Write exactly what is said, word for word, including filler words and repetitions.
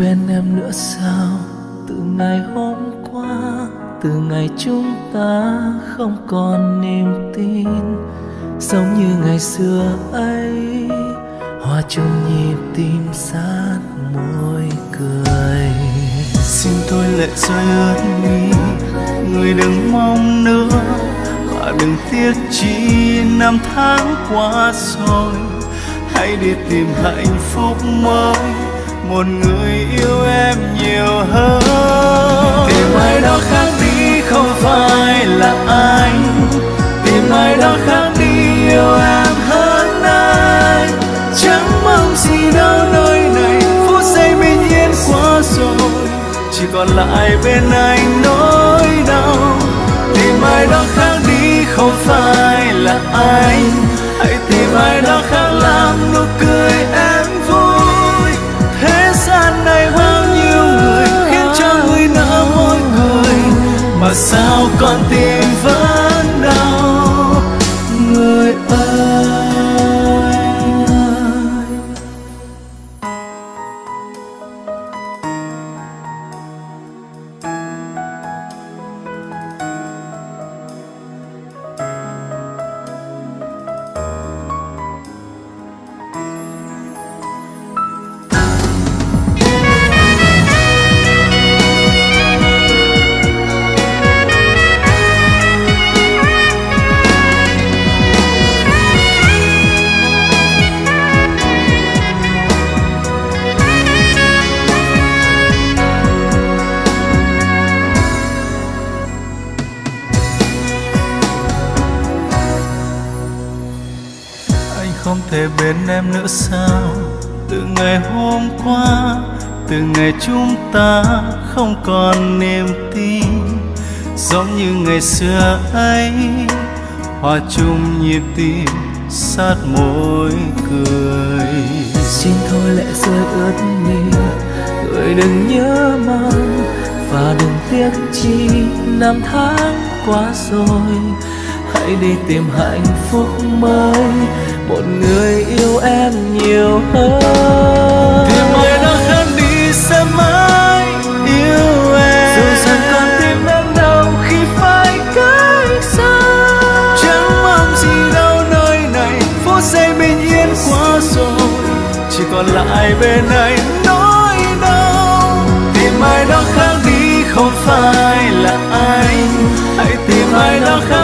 bên em nữa sao? Từ ngày hôm qua, từ ngày chúng ta không còn niềm tin, giống như ngày xưa ấy, hòa chung nhịp tim sát môi cười. Xin tôi lệ rơi ướt mi, người đừng mong nữa và đừng tiếc chi năm tháng qua rồi. Hãy đi tìm hạnh phúc mới, một người yêu em nhiều hơn. Tìm ai đó khác đi không phải là anh, tìm ai đó khác đi yêu em hơn anh. Chẳng mong gì đâu nơi này, phút giây bình yên qua rồi, chỉ còn lại bên anh nỗi đau. Tìm ai đó khác đi không phải là anh, hãy tìm ai đó khác làm nụ cười em vui. Thế gian này bao nhiêu người khiến cho người nở môi cười, mà sao còn tim vẫn đau người ơi. Không thể bên em nữa sao? Từ ngày hôm qua, từ ngày chúng ta không còn niềm tin, giống như ngày xưa ấy, hòa chung nhịp tim sát môi cười. Xin thôi lệ rơi ướt mi, người đừng nhớ mong và đừng tiếc chi năm tháng qua rồi. Hãy đi tìm hạnh phúc mới, một người yêu em nhiều hơn. Tìm ai đó khác đi sẽ mãi yêu em, dù rằng con tim em đau khi phải cách xa. Chẳng mong gì đâu nơi này, phút giây bình yên qua rồi, chỉ còn lại bên anh nỗi đau. Tìm ai đó khác đi không phải là anh, hãy tìm ai đó khác